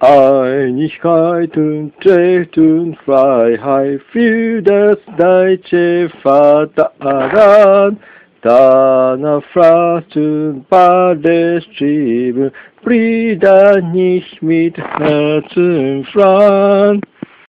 Einigkeiten, treten Freiheit für das deutsche Vaterland. Danach fragten beide Streben, Brüder nicht mit Herzen fragen.